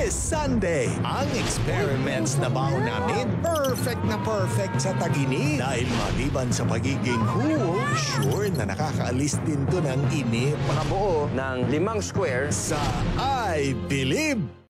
this Sunday. Ang experiments na baon namin, perfect sa tag-init. Dahil maliban sa pagiging cool, sure na nakakaalis din to ng init. Makabuo ng 5 square Sa iBilib.